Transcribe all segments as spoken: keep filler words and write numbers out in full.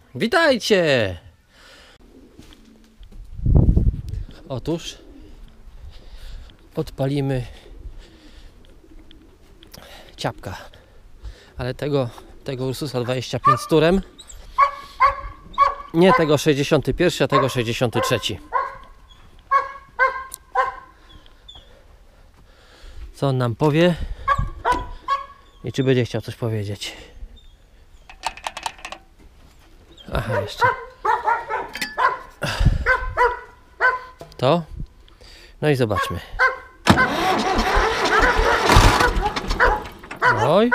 Witajcie! Otóż odpalimy ciapka, ale tego, tego Ursusa dwadzieścia pięć z turem, nie tego sześćdziesiąty pierwszy, a tego sześćdziesiąty trzeci. Co on nam powie i czy będzie chciał coś powiedzieć. Aha, jeszcze to. No i zobaczmy. Oj.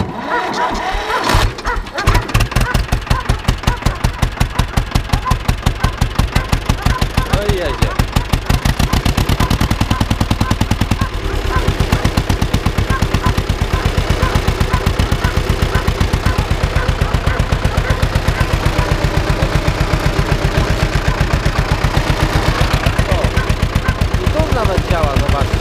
No i jedzie. Nawet działa, zobaczcie.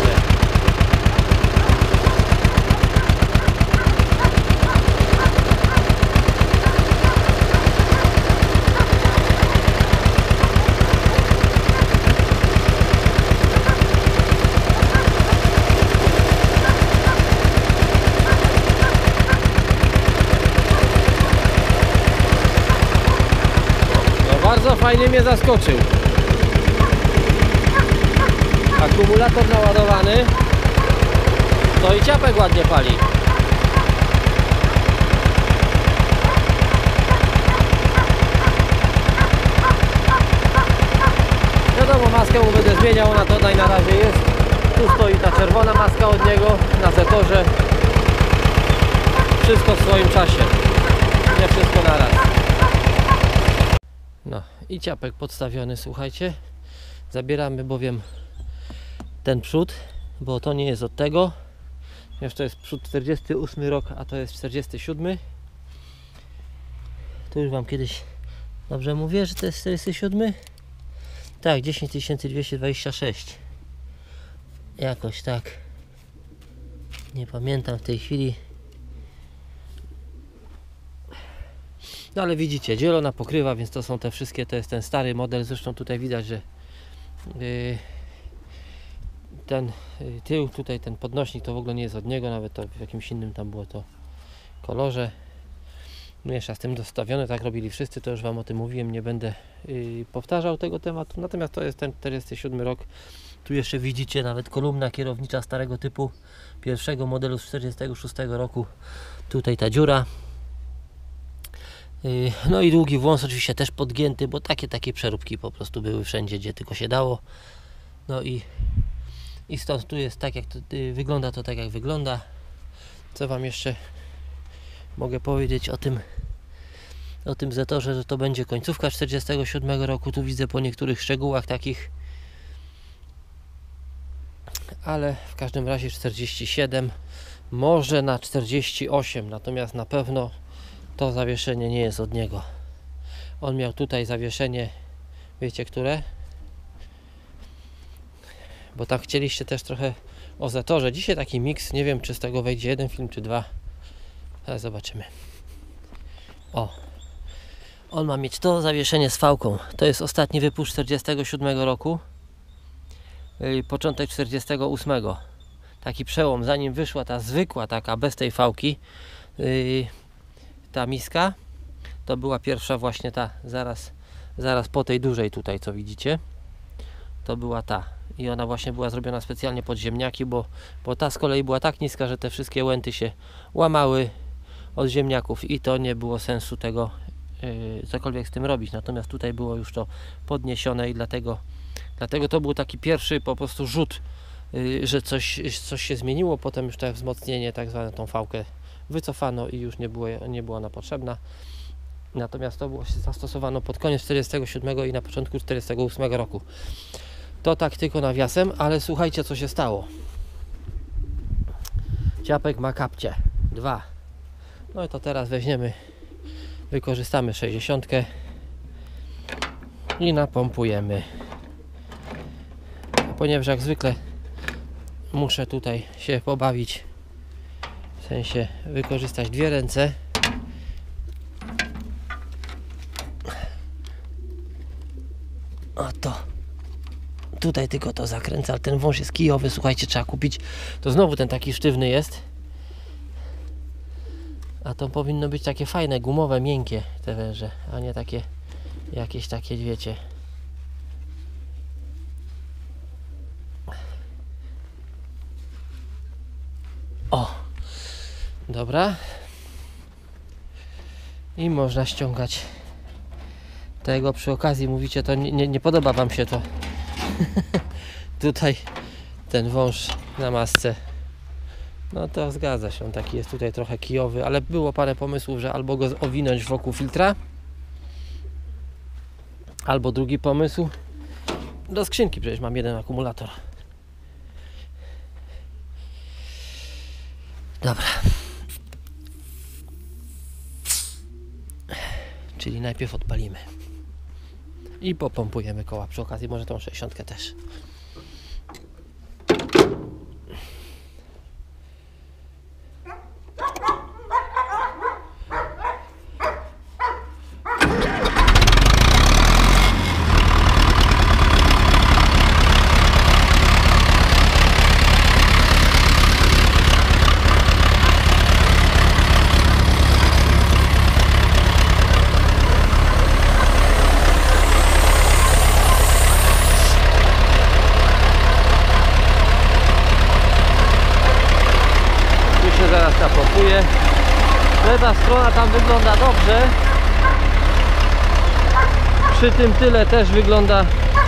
No bardzo fajnie mnie zaskoczył. Akumulator naładowany, no i ciapek ładnie pali. Wiadomo, maskę mu będę zmieniał, ona tutaj na razie jest. Tu stoi ta czerwona maska od niego na zetorze. Wszystko w swoim czasie, nie wszystko naraz. No i ciapek podstawiony, słuchajcie. Zabieramy bowiem ten przód, bo to nie jest od tego. Jeszcze to jest przód czterdziesty ósmy rok, a to jest czterdziesty siódmy. To już wam kiedyś dobrze mówię, że to jest czterdziesty siódmy. Tak, dziesięć tysięcy dwieście dwadzieścia sześć. Jakoś tak. Nie pamiętam w tej chwili. No ale widzicie, zielona pokrywa, więc to są te wszystkie, to jest ten stary model. Zresztą tutaj widać, że yy, ten tył, tutaj ten podnośnik to w ogóle nie jest od niego, nawet to w jakimś innym tam było to kolorze. Mniejsza z tym dostawione, tak robili wszyscy, to już wam o tym mówiłem, nie będę yy, powtarzał tego tematu. Natomiast to jest ten czterdziesty siódmy rok. Tu jeszcze widzicie nawet kolumna kierownicza starego typu, pierwszego modelu z czterdziestego szóstego roku. Tutaj ta dziura. Yy, no i długi włos oczywiście też podgięty, bo takie takie przeróbki po prostu były wszędzie, gdzie tylko się dało. No i I stąd tu jest tak, jak to y, wygląda, to tak jak wygląda. Co wam jeszcze mogę powiedzieć o tym o tym zetorze, że to będzie końcówka czterdziestego siódmego roku. Tu widzę po niektórych szczegółach takich, ale w każdym razie czterdzieści siedem, może na czterdzieści osiem, natomiast na pewno to zawieszenie nie jest od niego. On miał tutaj zawieszenie, wiecie które? Bo tak chcieliście też trochę o zetorze. Dzisiaj taki miks, nie wiem czy z tego wejdzie jeden film czy dwa, ale zobaczymy. O, on ma mieć to zawieszenie z fałką. To jest ostatni wypuszcz czterdziestego siódmego roku, yy, początek czterdziestego ósmego. Taki przełom, zanim wyszła ta zwykła taka bez tej fałki, yy, ta miska, to była pierwsza właśnie ta zaraz, zaraz po tej dużej tutaj, co widzicie. To była ta. I ona właśnie była zrobiona specjalnie pod ziemniaki, bo, bo ta z kolei była tak niska, że te wszystkie łęty się łamały od ziemniaków i to nie było sensu tego yy, cokolwiek z tym robić. Natomiast tutaj było już to podniesione i dlatego, dlatego to był taki pierwszy po prostu rzut, yy, że coś, coś się zmieniło. Potem już to wzmocnienie, tak zwane, tą fałkę wycofano i już nie, było, nie była ona potrzebna. Natomiast to było zastosowano pod koniec czterdziestego siódmego i na początku czterdziestego ósmego roku. To tak tylko nawiasem, ale słuchajcie, co się stało. Ciapek ma kapcie dwa. No i to teraz weźmiemy, wykorzystamy sześćdziesiątkę i napompujemy. Ponieważ jak zwykle muszę tutaj się pobawić, w sensie wykorzystać dwie ręce. Oto. Tutaj tylko to zakręca, ale ten wąż jest kijowy, słuchajcie, trzeba kupić. To znowu ten taki sztywny jest. A to powinno być takie fajne, gumowe, miękkie te węże, a nie takie jakieś takie, wiecie. O! Dobra. I można ściągać tego. Przy okazji mówicie, to nie, nie, nie podoba wam się to. Tutaj ten wąż na masce. No to zgadza się, on taki jest tutaj trochę kijowy, ale było parę pomysłów, że albo go owinąć wokół filtra, albo drugi pomysł do skrzynki, przecież mam jeden akumulator. Dobra. Czyli najpierw odpalimy i popompujemy koła przy okazji, może tą sześćdziesiątkę też. Zaraz napompuję. Lewa strona tam wygląda dobrze. Przy tym tyle też wygląda.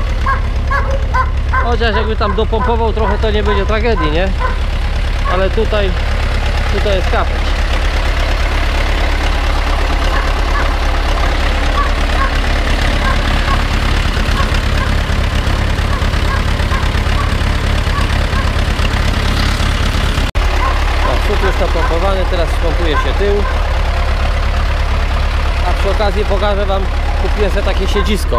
Chociaż jakby tam dopompował trochę, to nie będzie tragedii, nie? Ale tutaj tutaj jest kapeć. Przód już napompowany, teraz pompuje się tył. A przy okazji pokażę wam, kupiłem sobie takie siedzisko.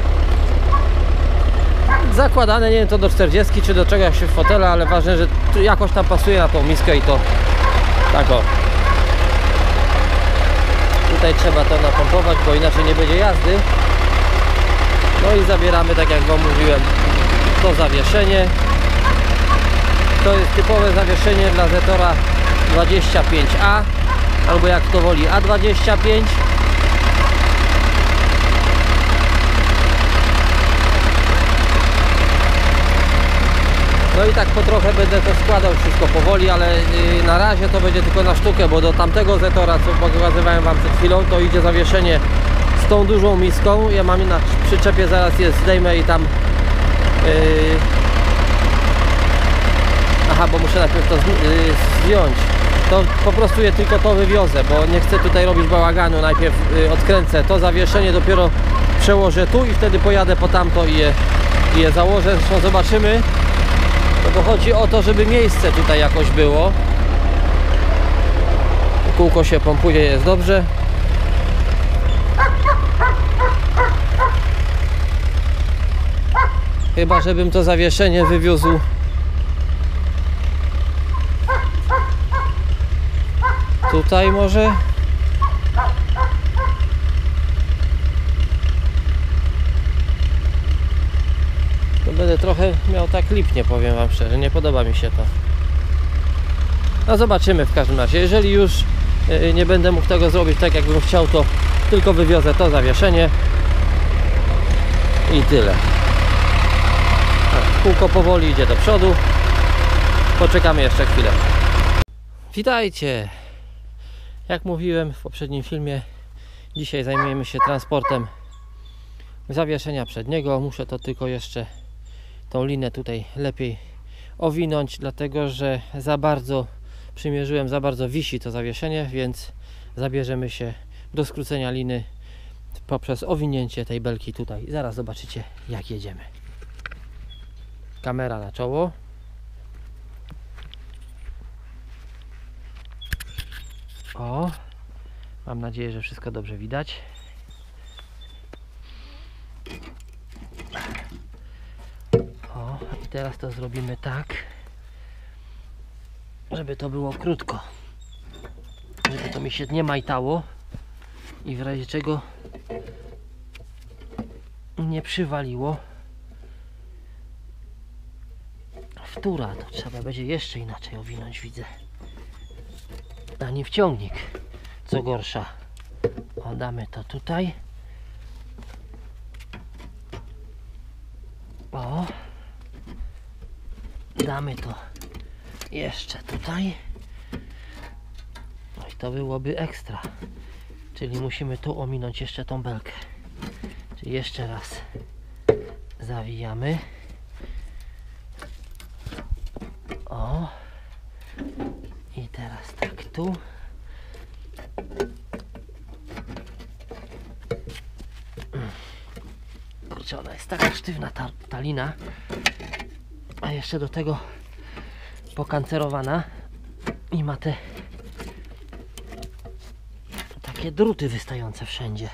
Zakładane, nie wiem, to do czterdziestki czy do czegoś się w fotela, ale ważne, że jakoś tam pasuje na tą miskę i to tak o. Tutaj trzeba to napompować, bo inaczej nie będzie jazdy. No i zabieramy, tak jak wam mówiłem, to zawieszenie. To jest typowe zawieszenie dla Zetora dwadzieścia pięć A, albo jak to woli A dwadzieścia pięć. No i tak po trochę będę to składał wszystko powoli, ale yy, na razie to będzie tylko na sztukę, bo do tamtego Zetora, co pokazywałem wam przed chwilą, to idzie zawieszenie z tą dużą miską. Ja mam na przyczepie, zaraz je zdejmę i tam yy, aha, bo muszę najpierw to zdjąć. To po prostu je tylko to wywiozę, bo nie chcę tutaj robić bałaganu. Najpierw odkręcę to zawieszenie, dopiero przełożę tu i wtedy pojadę po tamto i je, i je założę. Zresztą zobaczymy. No bo chodzi o to, żeby miejsce tutaj jakoś było. Kółko się pompuje, jest dobrze. Chyba żebym to zawieszenie wywiózł tutaj może. To będę trochę miał tak lipnie, powiem wam szczerze, nie podoba mi się to. No zobaczymy w każdym razie. Jeżeli już nie będę mógł tego zrobić tak jakbym chciał, to tylko wywiozę to zawieszenie i tyle. Kółko powoli idzie do przodu. Poczekamy jeszcze chwilę. Witajcie! Jak mówiłem w poprzednim filmie, dzisiaj zajmujemy się transportem zawieszenia przedniego. Muszę to tylko jeszcze tą linę tutaj lepiej owinąć, dlatego że za bardzo przymierzyłem, za bardzo wisi to zawieszenie, więc zabierzemy się do skrócenia liny poprzez owinięcie tej belki tutaj. Zaraz zobaczycie, jak jedziemy. Kamera na czoło. O, mam nadzieję, że wszystko dobrze widać. O, i teraz to zrobimy tak, żeby to było krótko, żeby to mi się nie majtało i w razie czego nie przywaliło. Wtóra to trzeba będzie jeszcze inaczej owinąć, widzę. A nie wciągnik, co gorsza. O, damy to tutaj. O, damy to jeszcze tutaj. No i to byłoby ekstra. Czyli musimy tu ominąć jeszcze tą belkę. Czyli jeszcze raz zawijamy. O. I teraz tak tu. Kurczę, ona jest taka sztywna ta, ta lina. A jeszcze do tego pokancerowana. I ma te takie druty wystające wszędzie.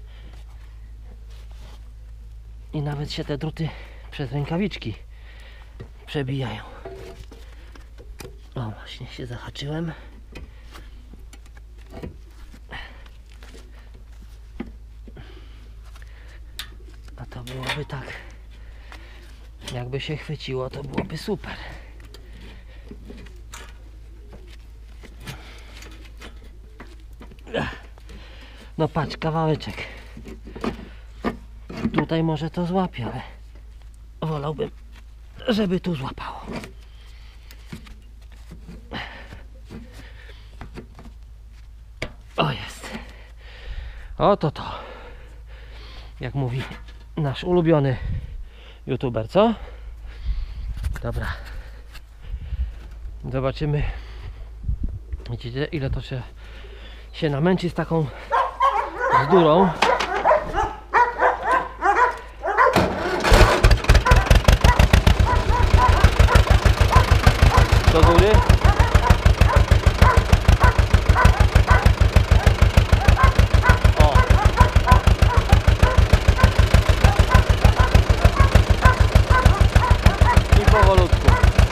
I nawet się te druty przez rękawiczki przebijają. O, właśnie się zahaczyłem. A to byłoby tak, jakby się chwyciło, to byłoby super. No patrz, kawałeczek. Tutaj może to złapie, ale wolałbym, żeby tu złapało. O, jest. Oto to. Jak mówi nasz ulubiony youtuber, co? Dobra. Zobaczymy. Widzicie, ile to się, się namęczy z taką bzdurą. Do góry. O. I powolutku.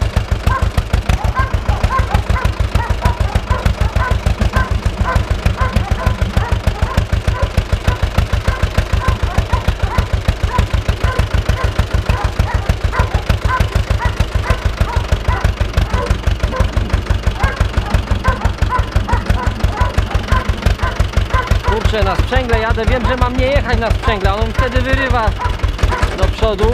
Na sprzęgle jadę, wiem, że mam nie jechać na sprzęgle, on wtedy wyrywa do przodu.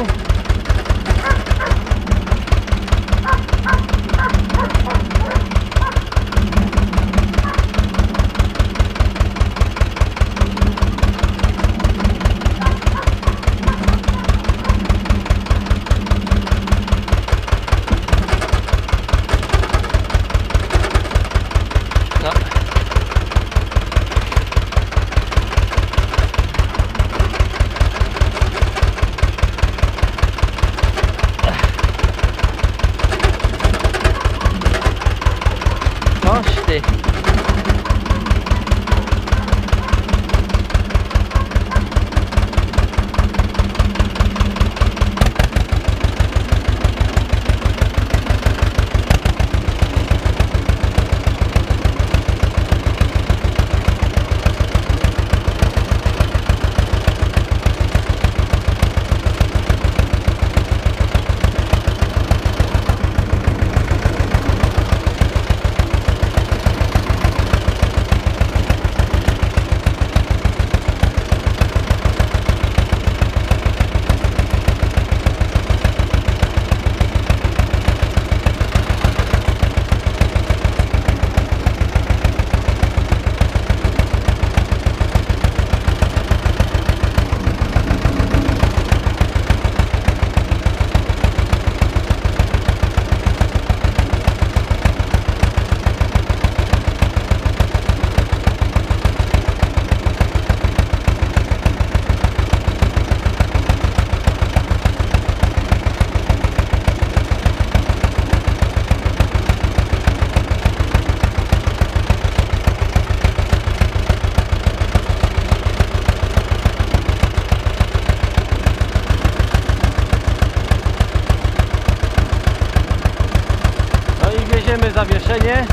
Zawieszenie.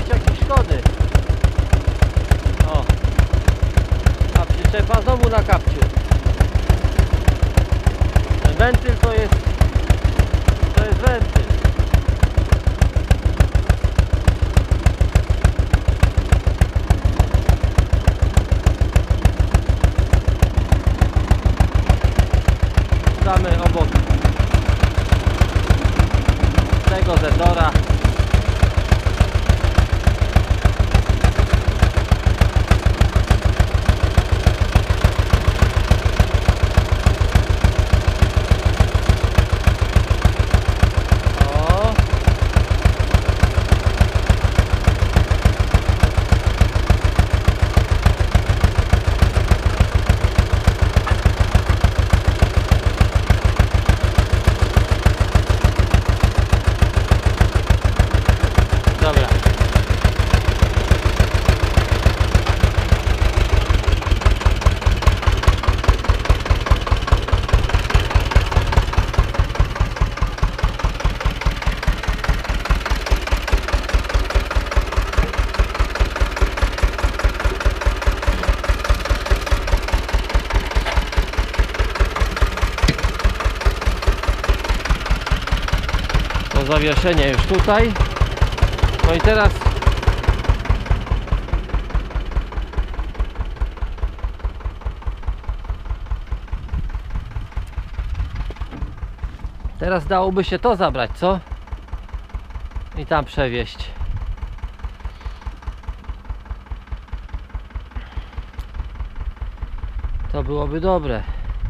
być jakieś szkody. O, a przyczepa znowu na kapciu. Ten wentyl to jest to jest wentyl. Damy obok tego Zetora. O. Dobra. To zawieszenie już tutaj. No i teraz Teraz dałoby się to zabrać, co? I tam przewieźć. To byłoby dobre.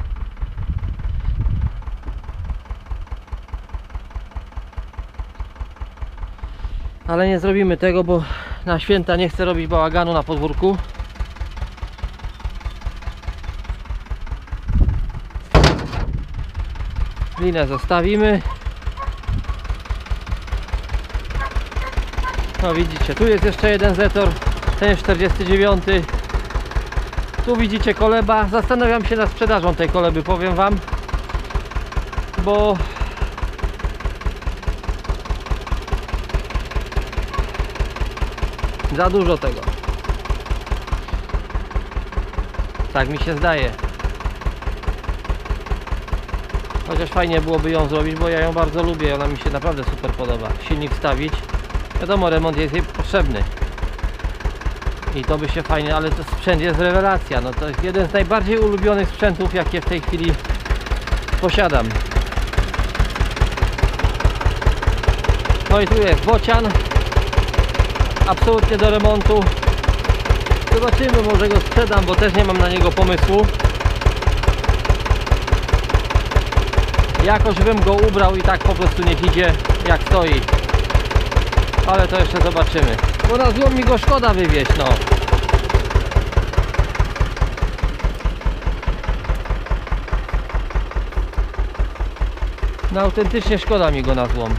Ale nie zrobimy tego, bo na święta nie chcę robić bałaganu na podwórku. Linę zostawimy. No widzicie, tu jest jeszcze jeden Zetor, ten jest czterdziesty dziewiąty. Tu widzicie koleba. Zastanawiam się nad sprzedażą tej koleby, powiem wam, bo za dużo tego. Tak mi się zdaje. Chociaż fajnie byłoby ją zrobić, bo ja ją bardzo lubię. Ona mi się naprawdę super podoba. Silnik wstawić. Wiadomo, remont jest jej potrzebny. I to by się fajnie, ale to sprzęt jest rewelacja. No to jest jeden z najbardziej ulubionych sprzętów, jakie w tej chwili posiadam. No i tu jest bocian. Absolutnie do remontu. Zobaczymy, może go sprzedam, bo też nie mam na niego pomysłu. Jakoś bym go ubrał i tak po prostu niech idzie jak stoi. Ale to jeszcze zobaczymy. Bo na złom mi go szkoda wywieźć, no. No autentycznie szkoda mi go na złom.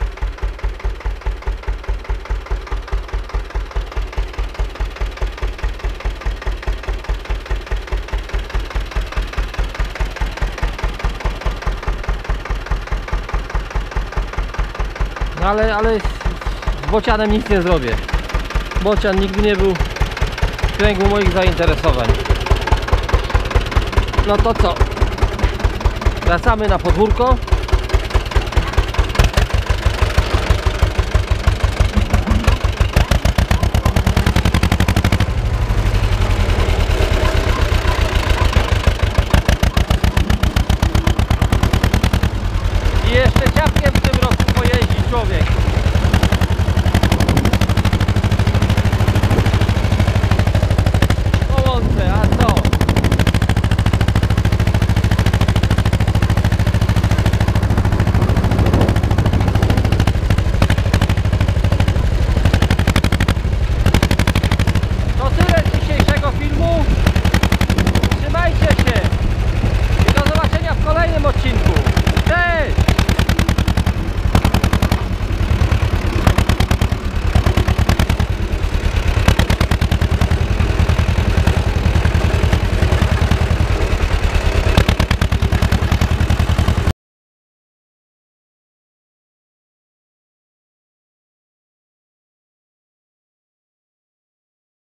No ale, ale z bocianem nic nie zrobię. Bocian nigdy nie był w kręgu moich zainteresowań. No to co? Wracamy na podwórko.